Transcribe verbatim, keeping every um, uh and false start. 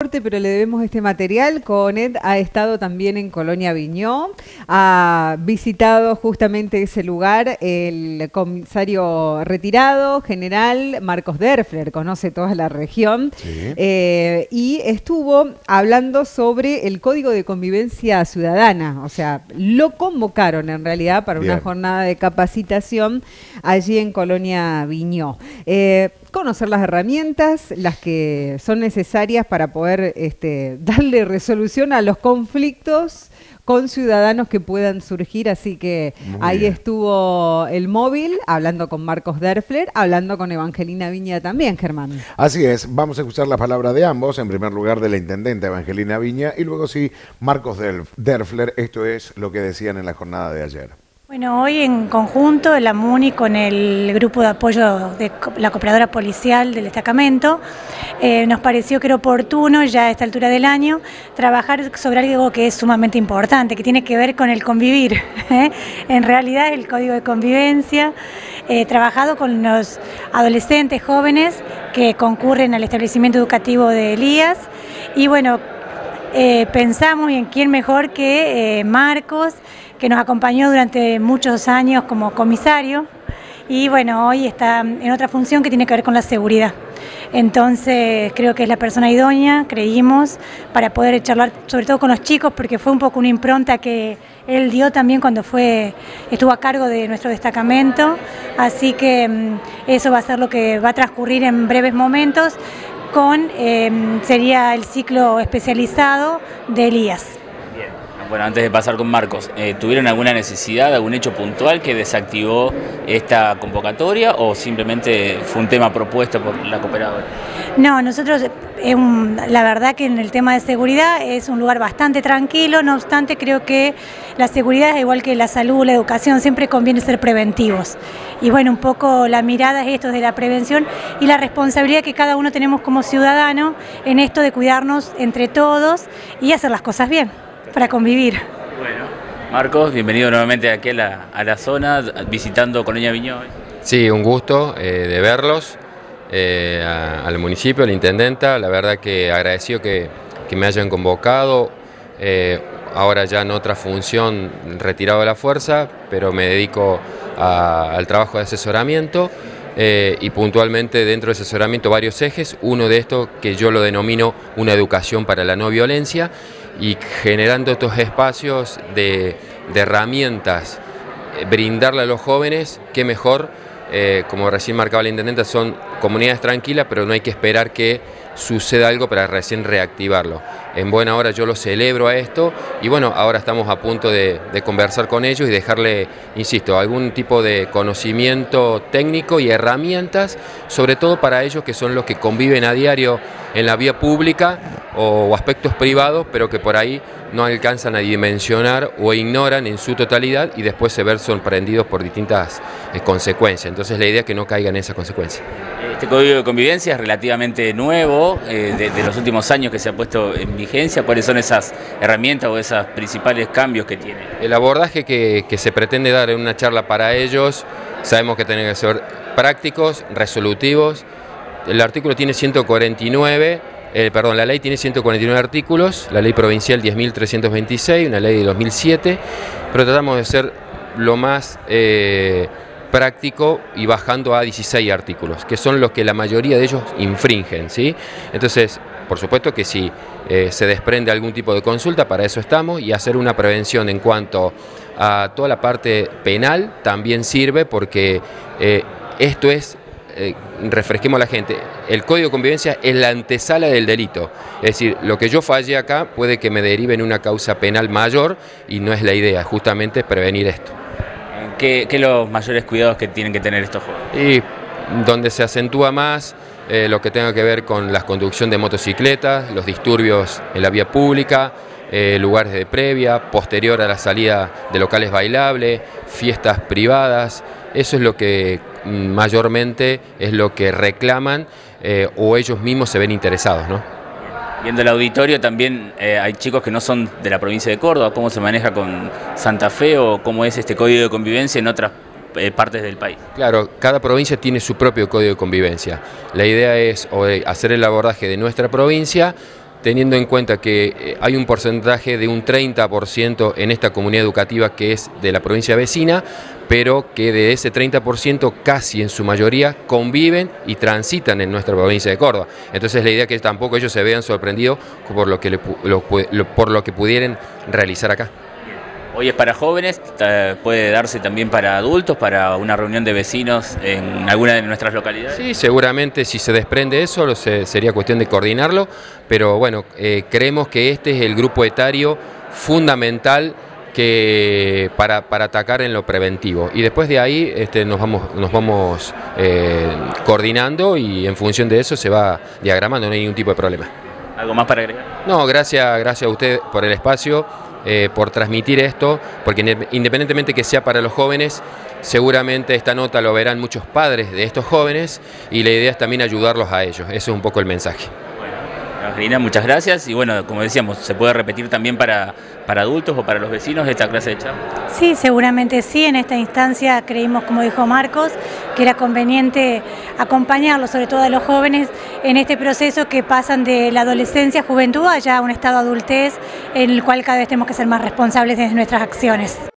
Pero le debemos este material. Conet ha estado también en Colonia Viñó, ha visitado justamente ese lugar el comisario retirado, general Marcos Derfler, conoce toda la región, sí. eh, y estuvo hablando sobre el Código de Convivencia Ciudadana, o sea, lo convocaron en realidad para Bien. una jornada de capacitación allí en Colonia Viñó. Eh, conocer las herramientas, las que son necesarias para poder este, darle resolución a los conflictos con ciudadanos que puedan surgir, así que Muy ahí bien. estuvo el móvil, hablando con Marcos Derfler, hablando con Evangelina Viña también, Germán. Así es, vamos a escuchar la palabra de ambos, en primer lugar de la intendente Evangelina Viña y luego sí, Marcos Derfler, esto es lo que decían en la jornada de ayer. Bueno, hoy en conjunto, la MUNI con el grupo de apoyo de la cooperadora policial del destacamento, eh, nos pareció que era oportuno ya a esta altura del año trabajar sobre algo que es sumamente importante, que tiene que ver con el convivir. ¿eh? En realidad el Código de Convivencia, eh, trabajado con los adolescentes jóvenes que concurren al establecimiento educativo de Elías y bueno, eh, pensamos y en quién mejor que eh, Marcos, que nos acompañó durante muchos años como comisario y bueno, hoy está en otra función que tiene que ver con la seguridad. Entonces creo que es la persona idónea, creímos, para poder charlar sobre todo con los chicos, porque fue un poco una impronta que él dio también cuando fue, estuvo a cargo de nuestro destacamento, así que eso va a ser lo que va a transcurrir en breves momentos con, eh, sería el ciclo especializado de Elías. Bueno, antes de pasar con Marcos, eh, ¿tuvieron alguna necesidad, algún hecho puntual que desactivó esta convocatoria o simplemente fue un tema propuesto por la cooperadora? No, nosotros, eh, un, la verdad que en el tema de seguridad es un lugar bastante tranquilo, no obstante creo que la seguridad es igual que la salud, la educación, siempre conviene ser preventivos. Y bueno, un poco la mirada es esto de la prevención y la responsabilidad que cada uno tenemos como ciudadano en esto de cuidarnos entre todos y hacer las cosas bien. Para convivir. Bueno, Marcos, bienvenido nuevamente aquí a la, a la zona, visitando Colonia Viñó. Sí, un gusto eh, de verlos, eh, a, al municipio, a la intendenta, la verdad que agradecido que, que me hayan convocado, eh, ahora ya en otra función retirado de la fuerza, pero me dedico a, al trabajo de asesoramiento. Eh, y puntualmente dentro de asesoramiento varios ejes, uno de estos que yo lo denomino una educación para la no violencia y generando estos espacios de, de herramientas, eh, brindarle a los jóvenes, qué mejor, eh, como recién marcaba la intendenta, son comunidades tranquilas, pero no hay que esperar que suceda algo para recién reactivarlo. En buena hora yo lo celebro a esto y bueno, ahora estamos a punto de, de conversar con ellos y dejarle, insisto, algún tipo de conocimiento técnico y herramientas, sobre todo para ellos que son los que conviven a diario en la vía pública o, o aspectos privados, pero que por ahí no alcanzan a dimensionar o ignoran en su totalidad y después se ven sorprendidos por distintas eh, consecuencias. Entonces la idea es que no caigan en esas consecuencias. Este Código de Convivencia es relativamente nuevo, eh, de, de los últimos años que se ha puesto en vigencia. ¿Cuáles son esas herramientas o esos principales cambios que tiene? El abordaje que, que se pretende dar en una charla para ellos, sabemos que tienen que ser prácticos, resolutivos. El artículo tiene ciento cuarenta y nueve, eh, perdón, la ley tiene ciento cuarenta y nueve artículos, la ley provincial diez mil trescientos veintiséis, una ley de dos mil siete, pero tratamos de ser lo más eh, práctico y bajando a dieciséis artículos, que son los que la mayoría de ellos infringen, ¿sí? Entonces, por supuesto que si eh, se desprende algún tipo de consulta, para eso estamos, y hacer una prevención en cuanto a toda la parte penal también sirve porque eh, esto es, eh, refresquemos a la gente, el Código de Convivencia es la antesala del delito, es decir, lo que yo falle acá puede que me derive en una causa penal mayor y no es la idea, justamente es prevenir esto. ¿Qué, qué los mayores cuidados que tienen que tener estos jóvenes? Y donde se acentúa más eh, lo que tenga que ver con la conducción de motocicletas, los disturbios en la vía pública, eh, lugares de previa, posterior a la salida de locales bailables, fiestas privadas, eso es lo que mayormente es lo que reclaman eh, o ellos mismos se ven interesados, ¿no? Viendo el auditorio también eh, hay chicos que no son de la provincia de Córdoba. ¿Cómo se maneja con Santa Fe o cómo es este Código de Convivencia en otras eh, partes del país? Claro, cada provincia tiene su propio Código de Convivencia. La idea es o, hacer el abordaje de nuestra provincia teniendo en cuenta que hay un porcentaje de un treinta por ciento en esta comunidad educativa que es de la provincia vecina, pero que de ese treinta por ciento casi en su mayoría conviven y transitan en nuestra provincia de Córdoba. Entonces la idea es que tampoco ellos se vean sorprendidos por lo que, le, lo, lo, por lo que pudieran realizar acá. Hoy es para jóvenes, puede darse también para adultos, para una reunión de vecinos en alguna de nuestras localidades. Sí, seguramente si se desprende eso se, sería cuestión de coordinarlo, pero bueno, eh, creemos que este es el grupo etario fundamental que para, para atacar en lo preventivo, y después de ahí este, nos vamos, nos vamos eh, coordinando y en función de eso se va diagramando, no hay ningún tipo de problema. ¿Algo más para agregar? No, gracias, gracias a usted por el espacio. Eh, por transmitir esto, porque independientemente que sea para los jóvenes, seguramente esta nota lo verán muchos padres de estos jóvenes y la idea es también ayudarlos a ellos. Ese es un poco el mensaje. Bueno, Angelina, muchas gracias y bueno, como decíamos, ¿se puede repetir también para, para adultos o para los vecinos esta clase de charla? Sí, seguramente sí. En esta instancia creímos, como dijo Marcos, que era conveniente acompañarlos, sobre todo a los jóvenes, en este proceso que pasan de la adolescencia, juventud, a ya un estado de adultez en el cual cada vez tenemos que ser más responsables de nuestras acciones.